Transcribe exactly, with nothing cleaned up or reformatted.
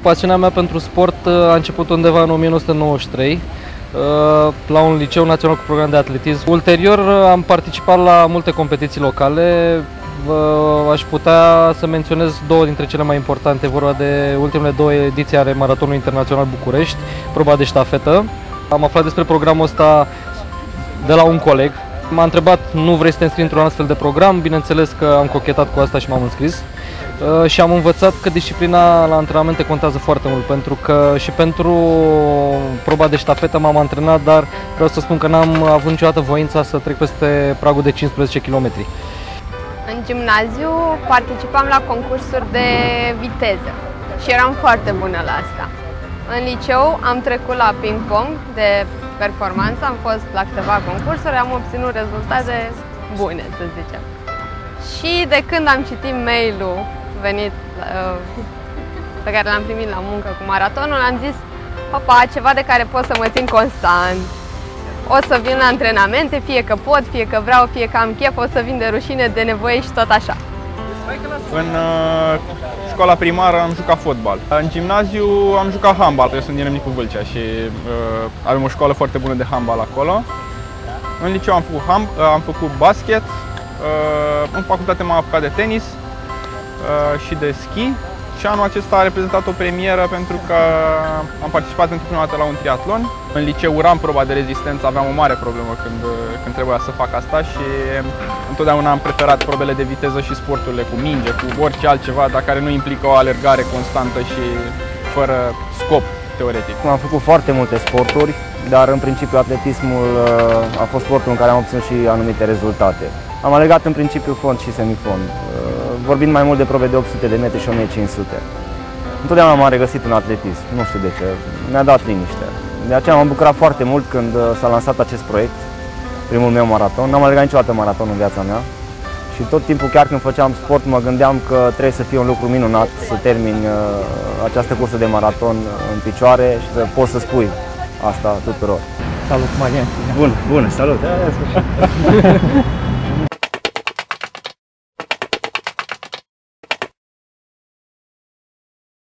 Pasiunea mea pentru sport a început undeva în o mie nouă sute nouăzeci și trei, la un liceu național cu program de atletism. Ulterior am participat la multe competiții locale. Aș putea să menționez două dintre cele mai importante, vorba de ultimele două ediții ale Maratonului Internațional București, proba de ștafetă. Am aflat despre programul ăsta de la un coleg. M-a întrebat, nu vrei să te înscrii într-un astfel de program? Bineînțeles că am cochetat cu asta și m-am înscris. Și am învățat că disciplina la antrenamente contează foarte mult, pentru că și pentru proba de ștafetă m-am antrenat, dar vreau să spun că n-am avut niciodată voința să trec peste pragul de cincisprezece kilometri. În gimnaziu participam la concursuri de viteză și eram foarte bună la asta. În liceu am trecut la ping-pong de performanță, am fost la câteva concursuri, am obținut rezultate bune, să zicem. Și de când am citit mail-ul venit, pe care l-am primit la muncă cu maratonul, am zis, opa, ceva de care pot să mă țin constant. O să vin la antrenamente, fie că pot, fie că vreau, fie că am chef, o să vin de rușine, de nevoie și tot așa. În uh, școala primară am jucat fotbal. În gimnaziu am jucat handbal, eu sunt din Râmnicu Vâlcea și uh, avem o școală foarte bună de handbal acolo. În liceu am făcut, ham, uh, am făcut basket, uh, în facultate m-am apucat de tenis uh, și de schi. Și anul acesta a reprezentat o premieră pentru că am participat pentru prima dată la un triatlon. În liceu uram proba de rezistență, aveam o mare problemă când, când trebuia să fac asta și întotdeauna am preferat probele de viteză și sporturile cu minge, cu orice altceva, dar care nu implică o alergare constantă și fără scop teoretic. Am făcut foarte multe sporturi, dar în principiu atletismul a fost sportul în care am obținut și anumite rezultate. Am alergat în principiu fond și semifond, vorbind mai mult de probe de opt sute de metri și o mie cinci sute. Întotdeauna m-am regăsit în atletism, nu știu de ce, mi-a dat liniște. De aceea m-am bucurat foarte mult când s-a lansat acest proiect, primul meu maraton. N-am alergat niciodată maraton în viața mea și tot timpul, chiar când făceam sport, mă gândeam că trebuie să fie un lucru minunat să termin această cursă de maraton în picioare și să poți să spui asta tuturor. Salut, Marian! Bun, bun, salut!